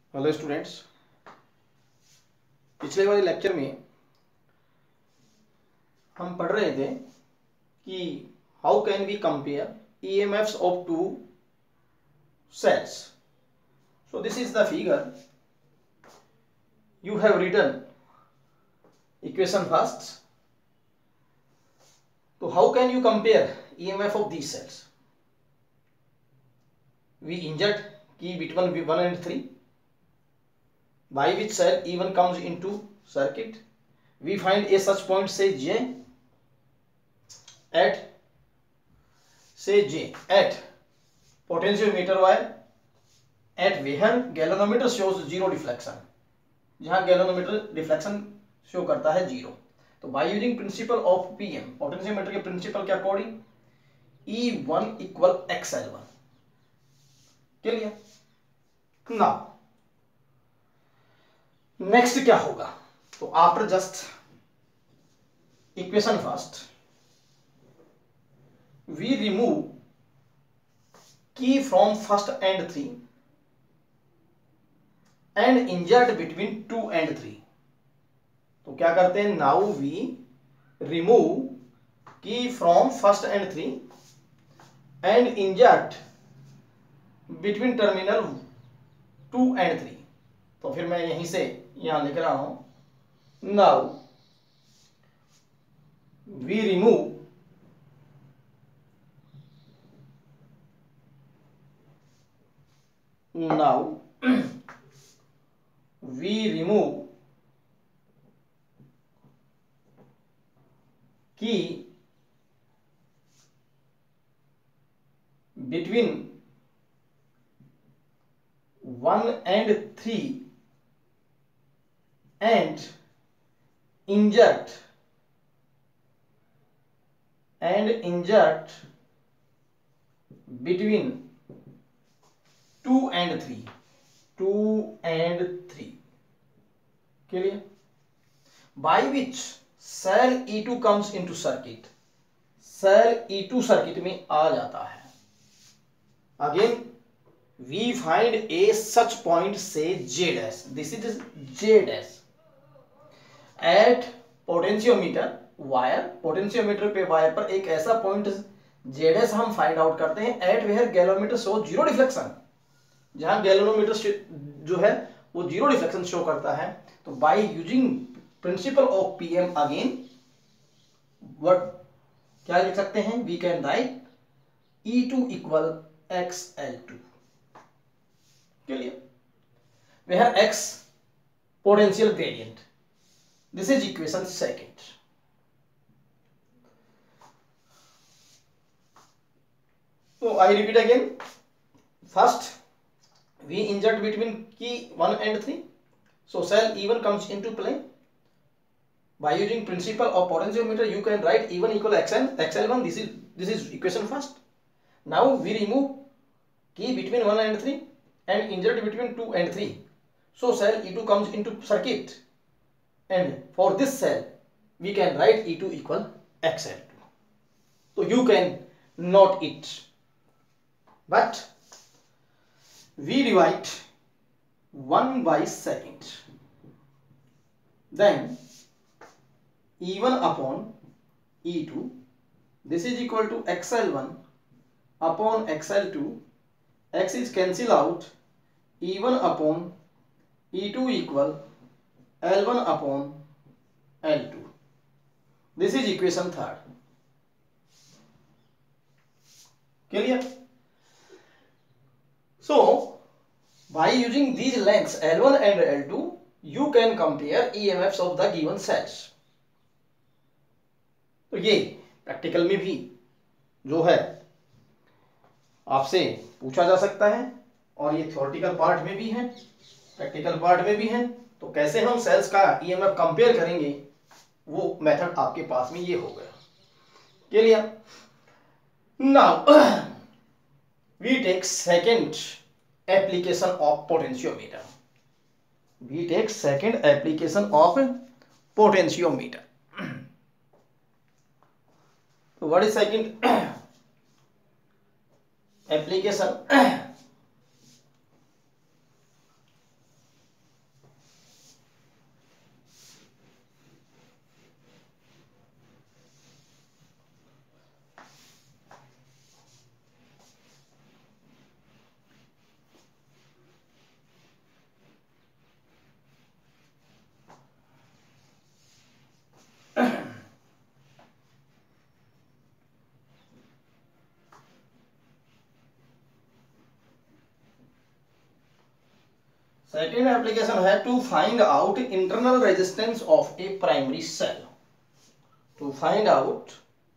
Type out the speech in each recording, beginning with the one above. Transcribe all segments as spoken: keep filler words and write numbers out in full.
Hello students, पिछले वाले lecture में हम पढ़ रहे थे कि how can we compare EMFs of two cells. So this is the figure. You have written equation first. तो how can you compare EMF of these cells? We insert key between one and three, by which cell E one comes into circuit. We find a such point, say J, at say J at potentiometer wire at where galvanometer shows zero deflection, जहां galvanometer deflection show करता है zero. तो by using principle of PM, potentiometer के principle के according E one equal x L one. Clear? Now next क्या होगा? तो after just equation first we remove key from first and three and insert between two and three. तो क्या करते हैं? Now we remove key from first and three and insert between terminal two and three. तो फिर मैं यहीं से यहां लिख रहा हूं, now we remove now we remove key between one and three and inject and inject between two and three, two and three. Clear? By which cell E two comes into circuit. Cell E two circuit में आ जाता है. Again we find a such point, say J dash. This is J dash at potentiometer wire. Potentiometer पे wire पर एक ऐसा point J dash हम find out करते हैं at where galvanometer show zero deflection, जहां गैल्वेनोमीटर जो है वो जीरो डिफ्लेक्शन शो करता है. तो by using principle of PM again what क्या लिख सकते हैं? We can write E two equal x L two. Clear? Where X potential gradient. This is equation second. तो I repeat again. First we insert between key one and three, so cell E one comes into play. By using principle of potentiometer you can write E one equal xn X L one. This is this is equation first. Now we remove key between one and three and insert between two and three, so cell E two comes into circuit, and for this cell we can write E two equal X L two. So you can note it, but we divide one by second, then E one upon E two, this is equal to X L one upon X L two. X is cancel out, E one upon E two equal L one upon L two. This is equation third. Clear? So by using these lengths L one and L two you can compare E M Fs of the given cells. तो ये practical में भी जो है आपसे पूछा जा सकता है, और ये थ्योरेटिकल पार्ट में भी है, प्रैक्टिकल पार्ट में भी है. तो कैसे हम सेल्स का E M F कंपेयर करेंगे वो मेथड आपके पास में ये हो गया. Clear? Now we take second application of potentiometer. We take second application of potentiometer. So what is second application? Second application है to find out internal resistance of a primary cell. To find out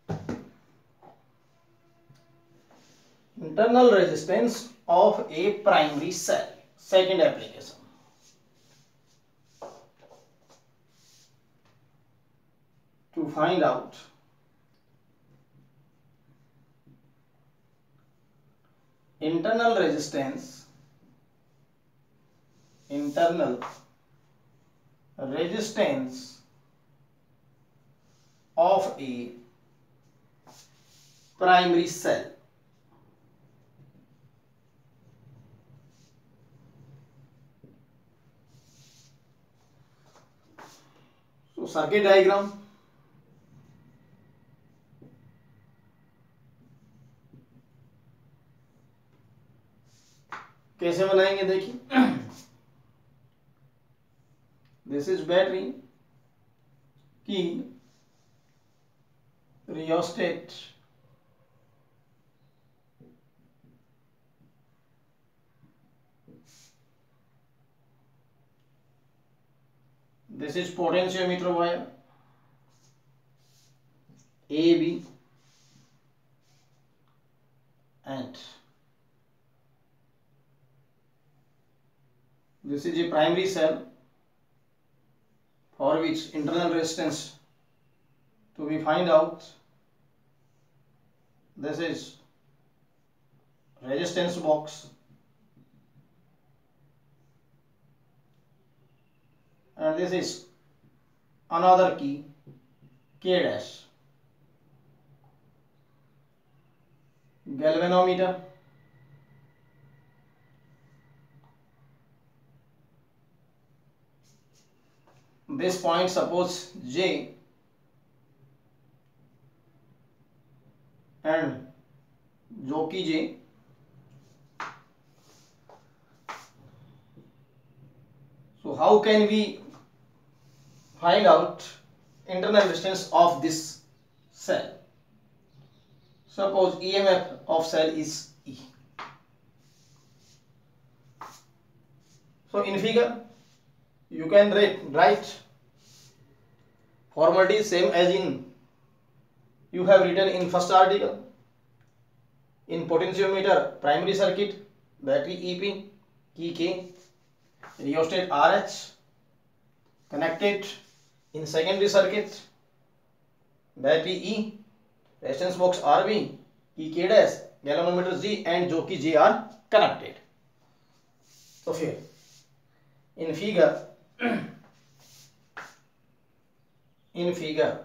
internal resistance of a primary cell. Second application. To find out internal resistance internal resistance of a primary cell. So circuit diagram. कैसे बनाएंगे देखिए. This is battery, key, rheostat, this is potentiometer wire, A, B, and this is a primary cell for which internal resistance to be find out. This is resistance box, and this is another key, K dash, galvanometer, this point suppose J and जो कि J. So how can we find out internal resistance of this cell? Suppose E M F of cell is E. So in figure you can write, write formality same as in you have written in first article. In potentiometer, primary circuit, battery E P, key K, rheostat R H, connected in secondary circuit, battery E, resistance box R B, key K dash, galvanometer G, and जो कि J are connected. So फिर in figure in figure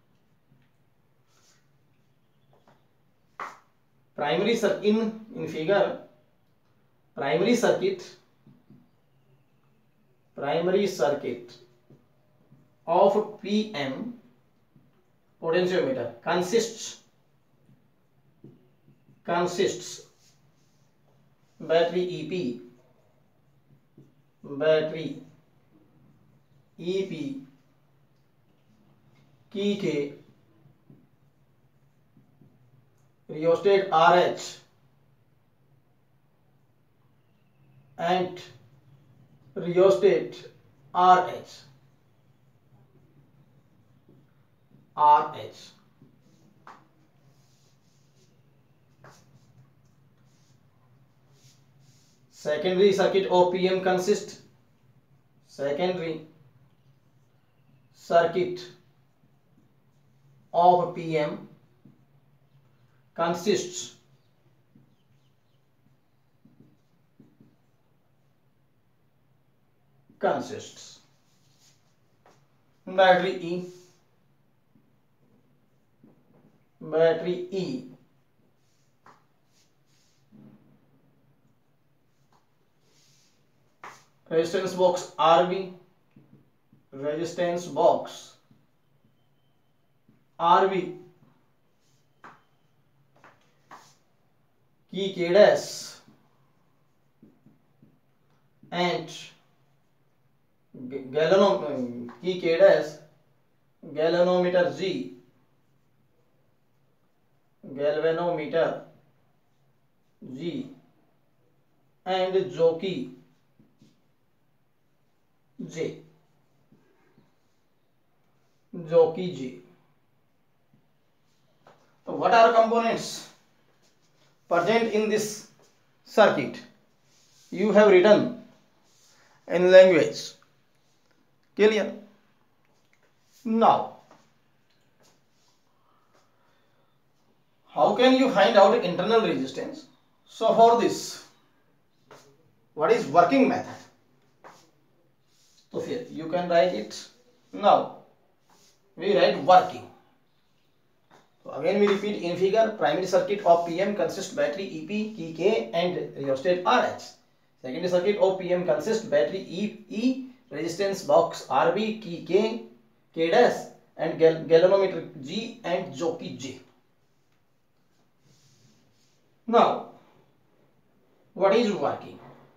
primary circuit in in figure primary circuit primary circuit of P M potentiometer consists consists battery E P, battery E P, key K, rheostat R H, and rheostat R H. R H. Secondary circuit of P M consists secondary circuit of P M consists consists battery E, battery E, resistance box R B, resistance box R B, key K dash, and galvanom key K dash, galvanometer G, galvanometer G, and जो कि J, jockey J. So what are components present in this circuit? You have written in language. Clear? Now, how can you find out internal resistance? So for this, what is working method? So here you can write it. Now we write working. So again we repeat in figure, primary circuit of P M consists battery E P, key K and rheostat R H. Secondary circuit of P M consists battery E E, resistance box R B, key K, K dash and gal galvanometer G and jockey J. Now what is working?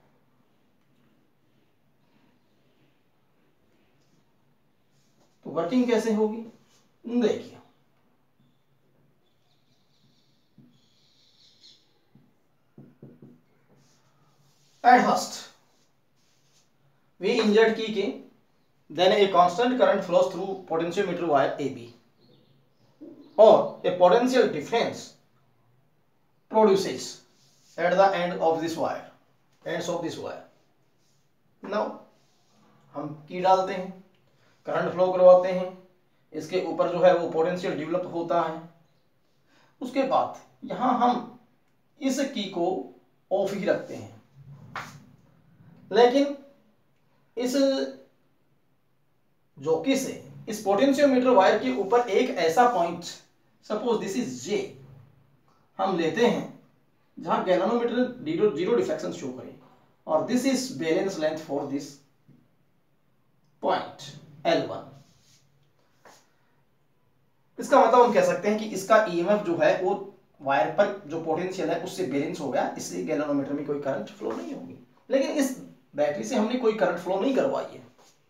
तो working कैसे होगी देखिए, at first we insert key K, then a constant current flows through potentiometer wire A B, or a potential difference produces at the end of this wire, ends of this wire. Now हम की डालते हैं, current flow करवाते हैं, इसके ऊपर जो है वो पोटेंशियल डेवलप होता है। उसके बाद यहां हम इस की को ऑफ ही रखते हैं, लेकिन इस जॉकी से इस पोटेंशियोमीटर वायर के ऊपर एक ऐसा point, suppose this is J, हम लेते हैं जहां गैल्वेनोमीटर जीरो डिफ्लेक्शन शो करे, और this is balance length for this point L one. इसका मतलब हम कह सकते हैं कि इसका ईएमएफ जो है वो वायर पर जो पोटेंशियल है उससे बैलेंस हो गया, इसलिए गैल्वेनोमीटर में कोई करंट फ्लो नहीं होगी। लेकिन इस बैटरी से हमने कोई करंट फ्लो नहीं करवाई है,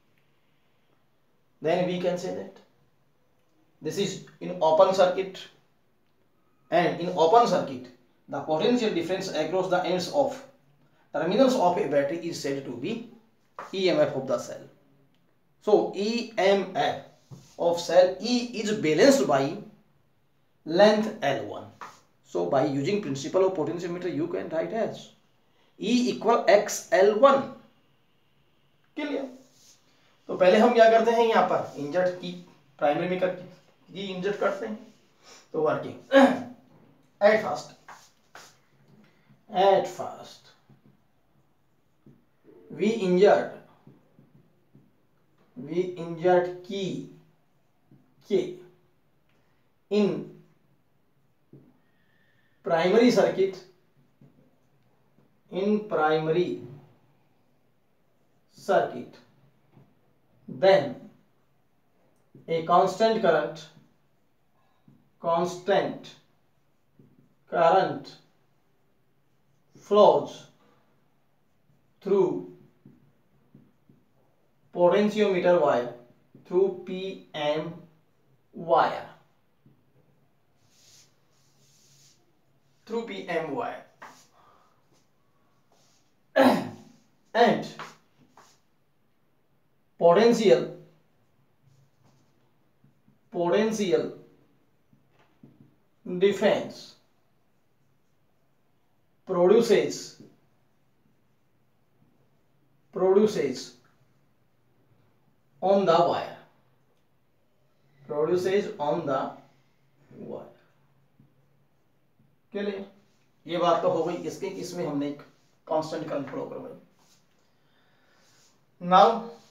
then we can say that this is in open circuit, and in open circuit the potential difference across the ends of terminals of a battery is said to be E M F of the cell. So E M F of cell E is balanced by length L one. So by using principle of potentiometer you can write as E equal X L one. Clear? तो पहले हम क्या करते हैं, यहाँ पर insert की primary में करके की इंजर्ट करते हैं। तो working at first at first we insert we insert key के in primary circuit in primary circuit, then a constant current constant current flows through potentiometer wire through P M wire through P M wire and potential potential difference produces produces on the wire produces on the wire। क्लियर? ये बात तो हो गई इसके, इसमें हमने एक कांस्टेंट करंट फ्लो करवाई। Now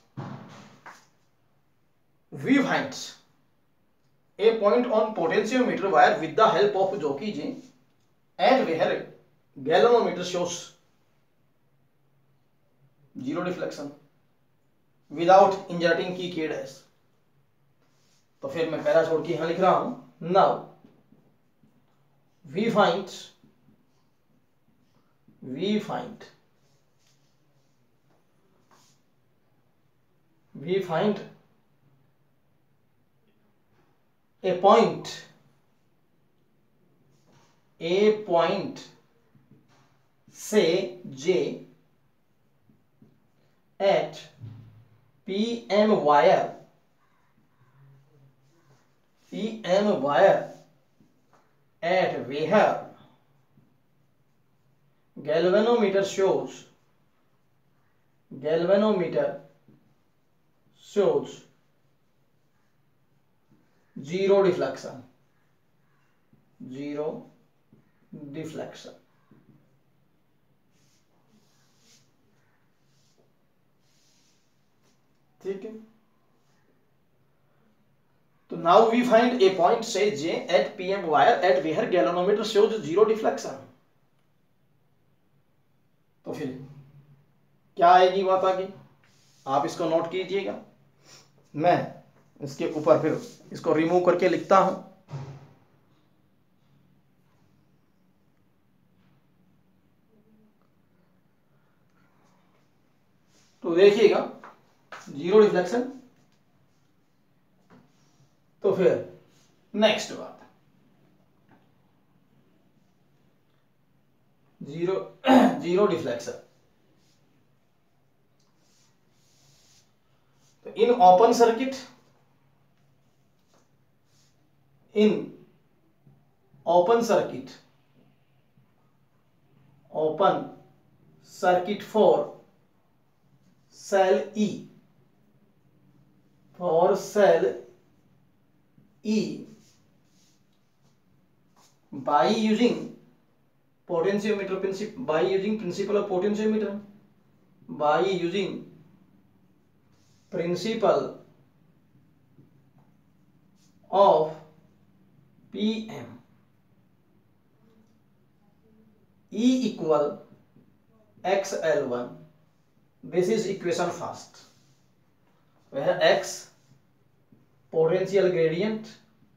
we find a point on potentiometer wire with the help of jockey J, and where galvanometer shows zero deflection without inserting key K dash। तो फिर मैं पहला छोड़ के यहां लिख रहा हूं, now we find we find we find a point a point say J at P M wire, P M wire at where galvanometer shows, galvanometer shows zero deflection, zero deflection. ठीक है, तो now we find a point say J at P M wire at where galvanometer shows zero deflection. तो फिर क्या आएगी बात आगे, आप इसको नोट कीजिएगा, मैं इसके ऊपर फिर इसको रिमूव करके लिखता हूं। तो देखिएगा जीरो रिफ्लेक्शन। तो फिर नेक्स्ट बात, जीरो जीरो डिफ्लेक्शन। तो in open circuit, in open circuit, open circuit for cell E, for cell E, by using potentiometer principle, by using principle of potentiometer, by using principle of P M, E equal X L one. This is equation first, where X potential gradient,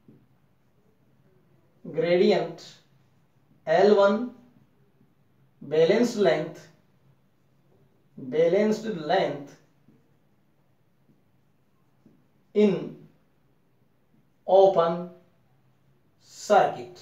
gradient L one balanced length, balanced length in open circuit.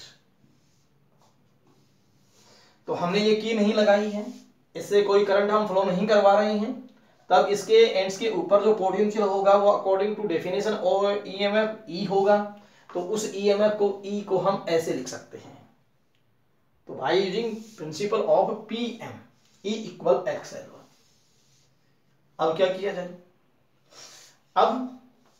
तो हमने ये की नहीं लगाई है, इससे कोई current हम फ्लो नहीं करवा रहे हैं, तब इसके एंड्स के ऊपर जो पोटेंशियल होगा वो अकॉर्डिंग टू डेफिनेशन और ईएमएफ ई होगा। तो उस ईएमएफ को ई को हम ऐसे लिख सकते हैं, तो by using principle of PM, E equal x L one. अब क्या किया जाए, अब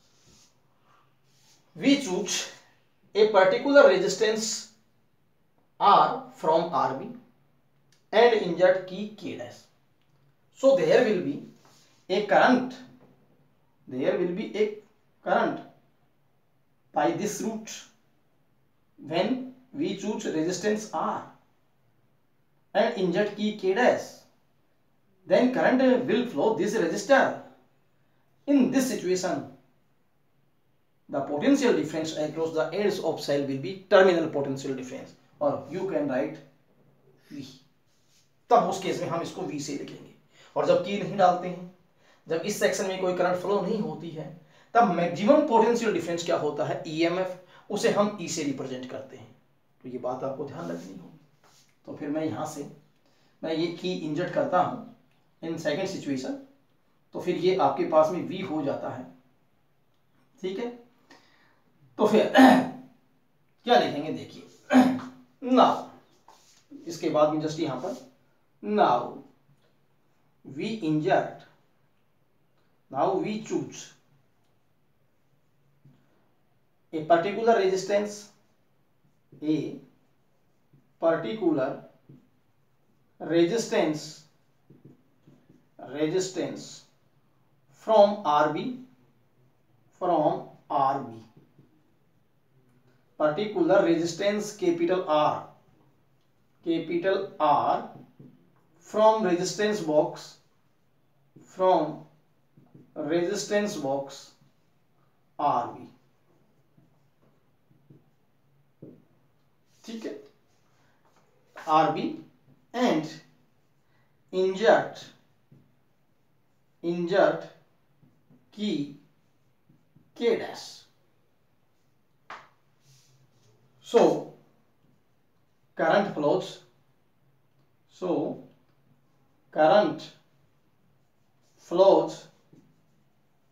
we choose a particular resistance R from RB and inject key K dash. So there will be a current, there will be a current by this route when we choose resistance R and inject key K dash, then current will flow this resistor. In this situation, the potential difference across the ends of cell will be terminal potential difference, or you can write V. तब उस case में हम इसको V से लिखेंगे। और जब की नहीं डालते हैं, जब इस सेक्शन में कोई करंट फ्लो नहीं होती है, तब मैक्सिमम पोटेंशियल डिफरेंस क्या होता है, E M F, उसे हम E से रिप्रेजेंट करते हैं। तो ये बात आपको ध्यान रखनी होगी। तो फिर मैं यहां से मैं ये की इंजर्ट करता हूं इन सेकेंड सिचुएशन, तो फिर ये आपके पास में V हो जाता है। ठीक है, तो फिर क्या लिखेंगे देखिए, नाउ इसके बाद में जस्ट यहां पर now we inject, now we choose a particular resistance, a particular resistance, resistance from R B, from R B, particular resistance capital R, capital R from resistance box, from resistance box R B. ठीक है, R B and inject, inject key K dash. So current flows, so current flows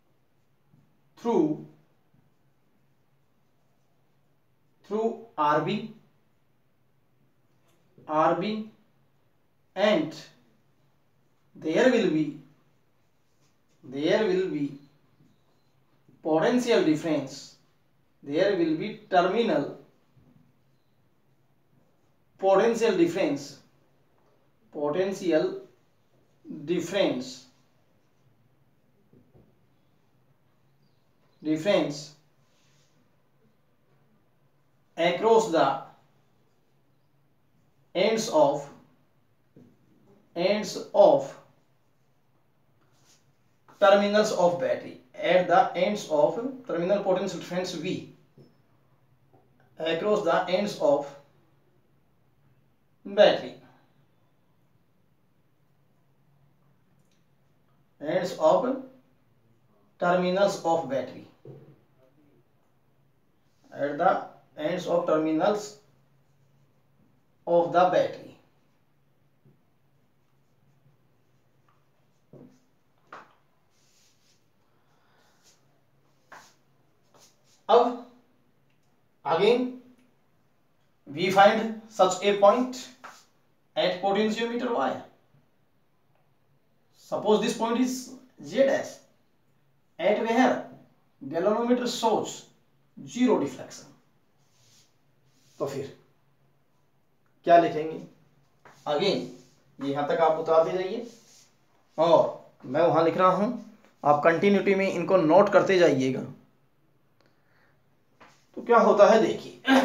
through through R B R B and there will be there will be potential difference, there will be terminal potential difference potential difference difference across the ends of ends of terminals of battery, at the ends of terminal potential difference V across the ends of battery, ends of terminals of battery, at the ends of terminals of the battery. अब again we find such a point at potentiometer Y. Suppose this point is Z dash, at where galvanometer shows zero deflection. तो फिर क्या लिखेंगे? Again यहां तक आप उतारते जाइए और मैं वहां लिख रहा हूं, आप कंटिन्यूटी में इनको नोट करते जाइएगा। तो क्या होता है देखिए,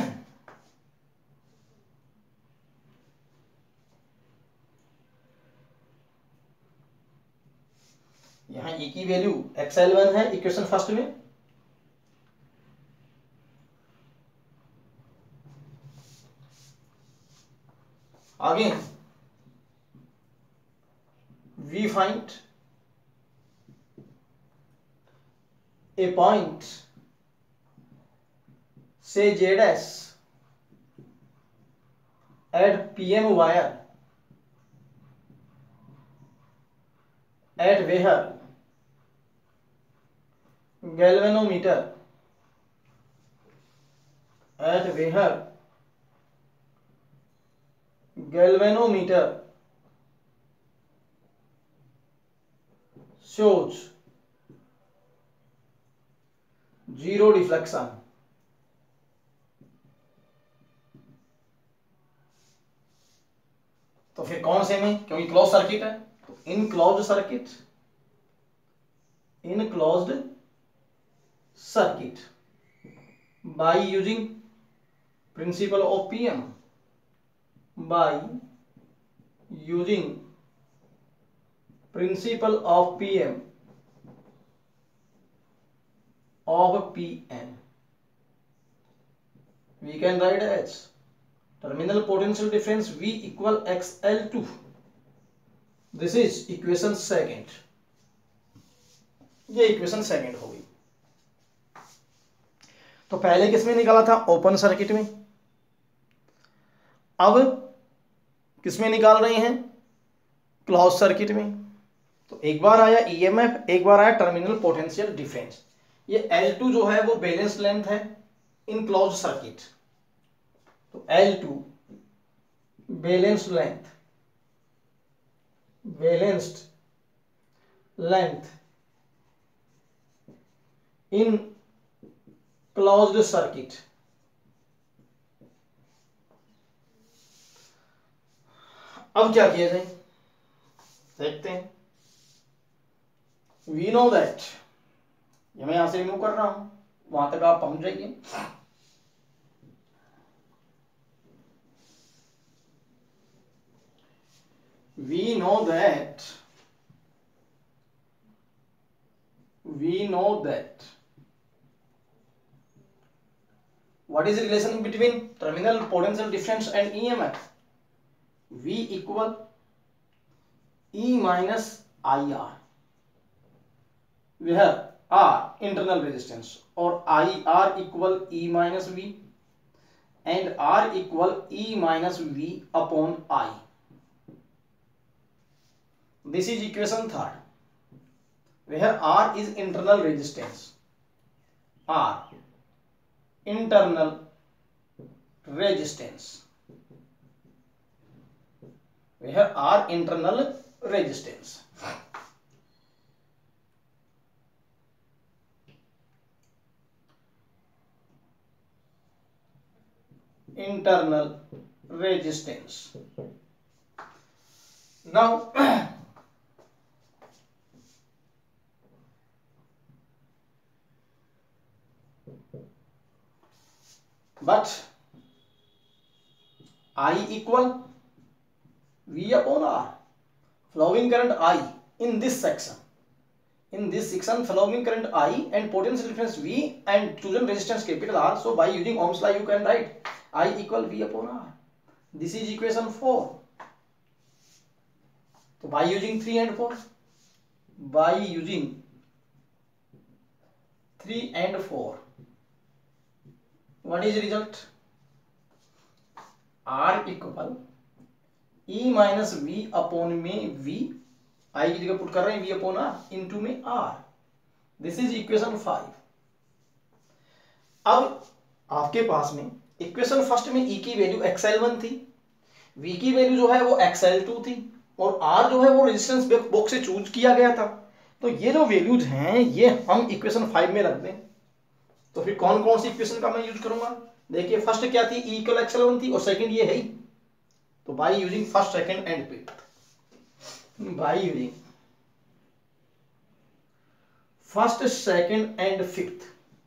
यहां E की वैल्यू एक्स एल वन है इक्वेशन फर्स्ट में, again we find a point say Z dash at P M wire, at where galvanometer at where galvanometer shows zero deflection. तो फिर कौन से में, क्योंकि क्लोज सर्किट है, तो in closed circuit in closed circuit by using principle of PM by using principle of PM of PM we can write as terminal potential difference V equal X L two. This is equation second. ये equation second हो गई। तो पहले किसमें निकाला था? Open circuit में। अब किसमें निकाल रहे हैं? क्लोज सर्किट में। तो एक बार आया ईएमएफ, एक बार आया टर्मिनल पोटेंशियल डिफरेंस। ये एल टू जो है वो बैलेंस लेंथ है इन क्लोज सर्किट, तो L two balanced length balanced length in closed circuit. अब क्या किया जाए देखते हैं। वी नो दैट, ये मैं यहां से रिमूव कर रहा हूं, वहां तक आप पहुंच जाइए। We know that we know that what is the relation between terminal potential difference and E M F? V equal E minus I R, where R internal resistance, or I R equal E minus V and R equal E minus V upon I. This is equation third, where R is internal resistance R internal resistance, where R internal resistance. Internal resistance. Now but I equal V upon R. Flowing current I in this section. In this section, flowing current I and potential difference V and chosen resistance capital R. So by using Ohm's law, you can write I equal V upon R. This is equation four. So by using three and four, by using three and four, what is the result? R equal E minus V upon में V, I की जगह put कर रहे हैं V upon R into में R. This is equation five. अब आपके पास में इक्वेशन फर्स्ट में E की वैल्यू एक्स एल वन थी, V की वैल्यू जो है वो एक्स एल टू थी, और R जो है वो रेजिस्टेंस बॉक्स से चूज किया गया था. तो ये जो वैल्यूज हैं ये हम इक्वेशन फाइव में रख दें. तो फिर कौन कौन सी इक्वेशन का मैं यूज करूंगा? देखिए फर्स्ट क्या थी, E equal x L one थी, और सेकंड ये है ही. तो by using first, second and fifth, by using first, second and fifth,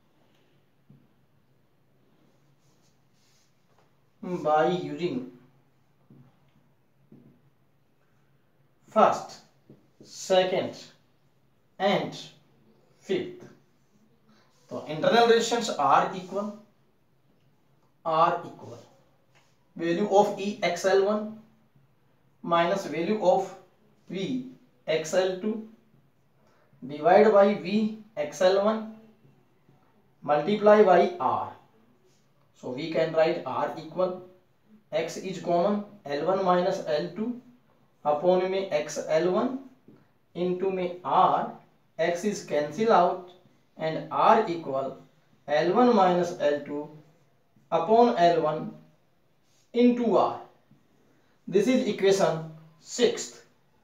by using first, second and fifth, तो internal resistance R equal R equal value of E X L one minus value of V X L two divided by V X L one multiply by R. So we can write R equal X is common L one minus L two upon में X L one into में R. X is cancel out and R equal L one minus L two upon L one into R. This is equation sixth.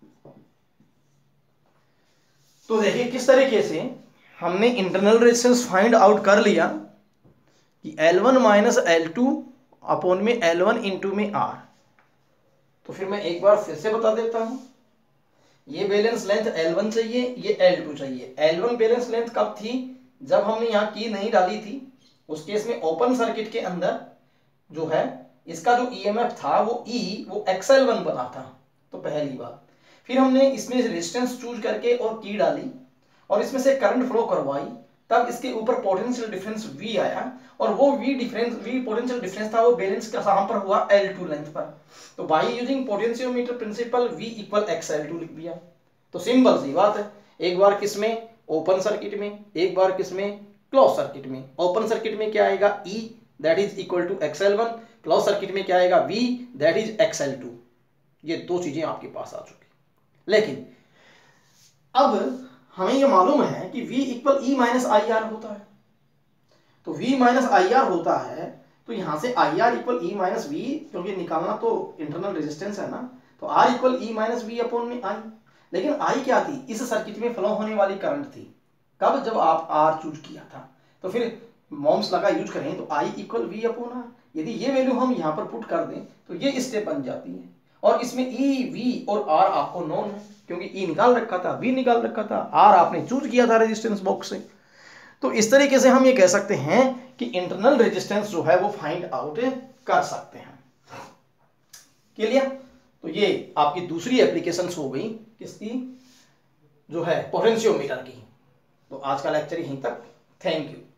तो देखिए किस तरीके से हमने internal resistance find out कर लिया कि L one minus L two upon में L वन इंटू में R. तो फिर मैं एक बार फिर से बता देता हूं, ये बैलेंस लेंथ L वन चाहिए, ये L टू चाहिए. L वन बैलेंस लेंथ कब थी? जब हमने यहाँ की नहीं डाली थी. उस केस में ओपन सर्किट के अंदर जो है इसका जो ईएमएफ था वो E वो एक्स एल वन बना था. तो पहली बात. फिर हमने इसमें रेजिस्टेंस चूज करके और की डाली और इसमें से करंट फ्लो करवाई, तब इसके ऊपर पोटेंशियल डिफरेंस V आया, और वो V difference V potential difference था वो बैलेंस कहां पर हुआ? L टू लेंथ पर. तो by using potentiometer principle V equal x L two लिख दिया. तो सिंपल सी बात है, एक बार किसमें? ओपन सर्किट में, एक बार किसमें? क्लोज सर्किट में. ओपन सर्किट में क्या आएगा? E that is equal to x L one. Close circuit में क्या आएगा? V that is x L two. ये दो चीजें आपके पास आ चुकी. लेकिन अब हमें ये मालूम है कि V equal E minus I R होता है. तो V माइनस आई आर होता है, तो यहां से I R equal E minus V, क्योंकि निकालना तो इंटरनल रेजिस्टेंस है ना, तो R equal E minus V upon में आई. लेकिन I क्या थी? इस सर्किट में फ्लो होने वाली करंट थी. कब? जब आप R चूज किया था. तो फिर मोम्स लगा यूज करें तो I equal V upon R. यदि ये वैल्यू हम यहाँ पर पुट कर दें तो ये स्टेप बन जाती है, और इसमें E, V और R आपको नोन है, क्योंकि E निकाल रखा था, V निकाल रखा था, R आपने चूज किया था रेजिस्टेंस बॉक्स से. तो इस तरीके से हम ये कह सकते हैं कि इंटरनल रेजिस्टेंस जो है वो फाइंड आउट कर सकते हैं. क्लियर? तो ये आपकी दूसरी एप्लीकेशन हो गई किसकी? जो है पोटेंशियोमीटर की. तो आज का लेक्चर यहीं तक. Thank you.